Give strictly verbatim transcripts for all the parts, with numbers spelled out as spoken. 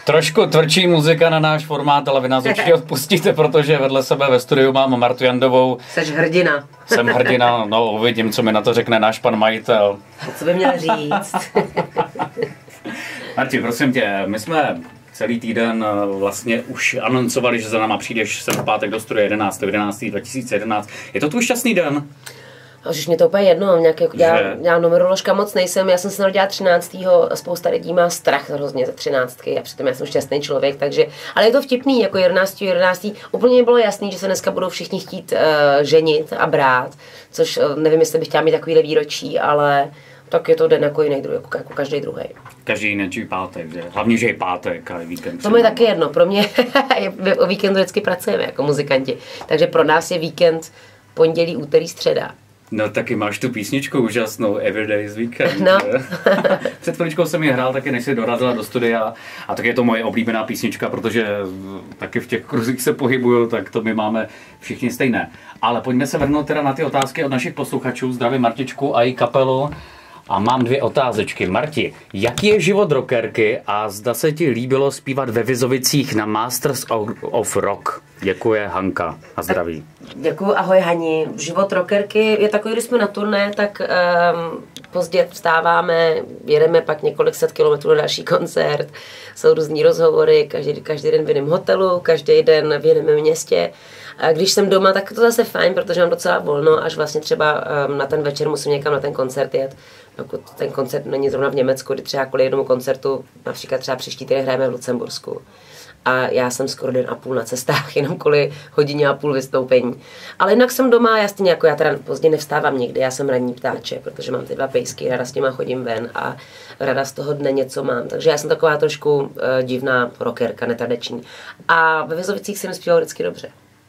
Trošku tvrdší muzika na náš formát, ale vy nás určitě odpustíte, protože vedle sebe ve studiu mám Martu Jandovou. Jseš hrdina. Jsem hrdina, no uvidím, co mi na to řekne náš pan majitel. Co by měl říct? Marti, prosím tě, my jsme celý týden vlastně už anoncovali, že za náma přijdeš sem v pátek do studia jedenáctého jedenáctého dva tisíce jedenáct. Je to tvůj šťastný den? Už mě to úplně jedno, nějak, já, já numeroložka moc nejsem, já jsem se narodila třináctého a spousta lidí má strach hrozně ze třináctky a přitom já jsem šťastný člověk, takže, ale je to vtipný, jako jedenáctého jedenáctého Úplně mi bylo jasný, že se dneska budou všichni chtít uh, ženit a brát, což uh, nevím, jestli bych chtěla mít takovýhle výročí, ale tak je to den jako jiný druhý, jako, jako každý druhý. Každý jiný pátek, že? Hlavně, že je pátek a je víkend. To mi je taky jedno, pro mě o víkendu vždycky pracujeme jako muzikanti, takže pro nás je víkend pondělí, úterý, středa. No taky máš tu písničku úžasnou Everyday is Weekend. No. Před chviličkou jsem ji hrál taky, než jsi dorazila do studia a tak je to moje oblíbená písnička, protože taky v těch kruzích se pohybuju, tak to my máme všichni stejné. Ale pojďme se vrhnout teda na ty otázky od našich posluchačů. Zdravím Martičku a její kapelu. A mám dvě otázečky. Marti, jaký je život rockerky a zda se ti líbilo zpívat ve Vizovicích na Masters of Rock? Děkuje Hanka a zdraví. Děkuju, ahoj Hani. Život rockerky je takový, když jsme na turné, tak um, pozdě vstáváme, jedeme pak několik set kilometrů na další koncert, jsou různý rozhovory, každý, každý den v jiném hotelu, každý den v jiném městě. A když jsem doma, tak to zase fajn, protože mám docela volno, až vlastně třeba um, na ten večer musím někam na ten koncert jet. Pokud ten koncert není zrovna v Německu, kdy třeba kvůli jednomu koncertu, například třeba příští týden hrajeme v Lucembursku. A já jsem skoro den a půl na cestách, jenom kvůli hodině a půl vystoupení. Ale jinak jsem doma, já stejně jako já teda pozdě nevstávám nikdy, já jsem ranní ptáče, protože mám ty dva pejsky, rada s těma chodím ven a rada z toho dne něco mám. Takže já jsem taková trošku uh, divná rockerka, netradiční. A ve Vizovicích jsem zpívala vždycky dobře.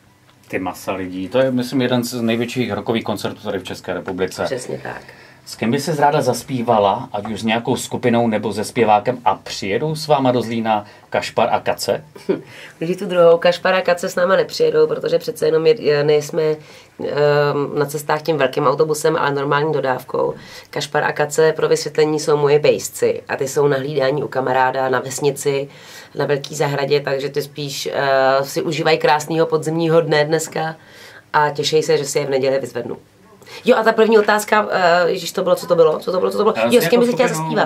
Ty masa lidí, to je myslím jeden z největších rockových koncertů tady v České republice. Přesně tak. S kým by se ráda zaspívala, ať už s nějakou skupinou nebo se zpěvákem a přijedou s váma do Zlína Kašpar a Kace? Když tu druhou, Kašpar a Kace s náma nepřijedou, protože přece jenom je, nejsme um, na cestách tím velkým autobusem, ale normální dodávkou. Kašpar a Kace pro vysvětlení jsou moje bejsci a ty jsou na hlídání u kamaráda na vesnici, na velký zahradě, takže ty spíš uh, si užívají krásného podzimního dne dneska a těší se, že si je v neděli vyzvednu. Jo, a ta první otázka, uh, ježiš, to bylo, co to bylo? Co to bylo, co to bylo? Jo, s kým bych chtěla zaspívat?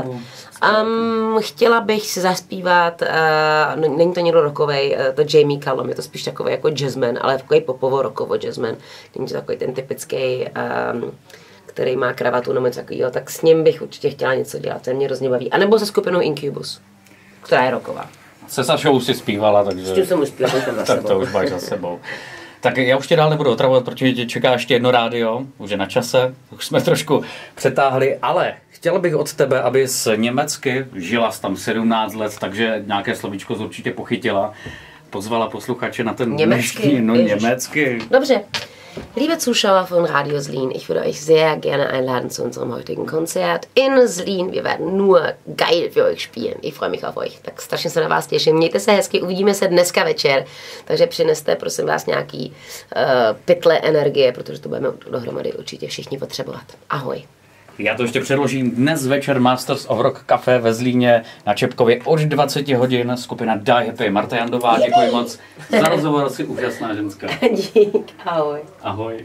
Um, chtěla bych si zaspívat, uh, no, není to někdo rockovej, uh, to Jamie Cullum, je to spíš takový jako jazzman, ale takový popovo-rockovo jazzman. Není to takový ten typický, um, který má kravatu nebo něco takového, tak s ním bych určitě chtěla něco dělat, ten mě hrozně baví. A nebo se skupinou Incubus, která je rocková. Se Sašou si zpívala, takže... S tím jsem už zpívala, jsem za tak sebou. to už máš za sebou. Tak já už tě dál nebudu otravovat, protože tě čeká ještě jedno rádio, už je na čase, už jsme trošku přetáhli, ale chtěl bych od tebe, abys německy, žila jsi tam sedmnáct let, takže nějaké slovíčko jsi určitě pochytila, pozvala posluchače na ten německy, dnešní, no německy. Dobře. Liebe Zuschauer von Radio Zlín, ich würde euch sehr gerne einladen zu unserem heutigen Konzert in Zlín. Wir werden nur geil für euch spielen. Ich freue mich auf euch. Tak strašně se na vás těším. Mějte se hezky, uvidíme se dneska večer. Takže přineste, prosím vás, nějaký uh, pytle energie, protože to budeme dohromady určitě všichni potřebovat. Ahoj. Já to ještě předložím dnes večer Masters of Rock Café ve Zlíně na Čepkově od dvaceti hodin. Skupina Die Happy. Marta Jandová, děkuji moc za rozhovor, jsi úžasná ženská. Dík, ahoj. Ahoj.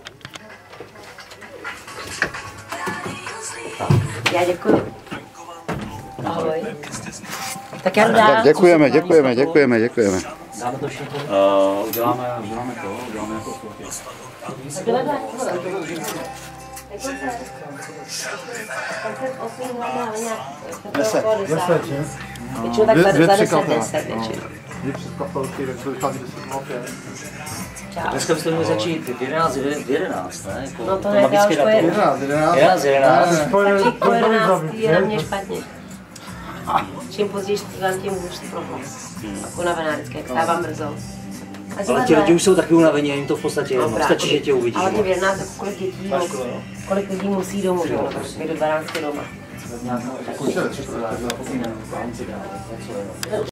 Já děkuji. Ahoj. Tak já dám. Tak děkujeme, děkujeme, děkujeme, děkujeme. Dáme to všechno? Uh, uděláme, uděláme to, uděláme jako Deset, deset, že? Většinou tak za deset, deset většinou. Dvě přes kapelky, tak to vychází deset minut. Dneska byste měli začít v jedenáct, v jedenáct, ne? Jako, No to ne, já už po jedenáct, jedenáct. jedenáct, jedenáct. Po jedenáct je na mě špatně. Čím později zpívám, tím hůř prohlas. Jako unavená vždycky, jak stávám brzo. Ale ti lidi už jsou taky unavení, jim to v podstatě jedno. Stačí, že tě uvidí. Ale mě v jedenáct, jako kolik dětí, kolik lidí musí domů, že? My do dvanácti doma.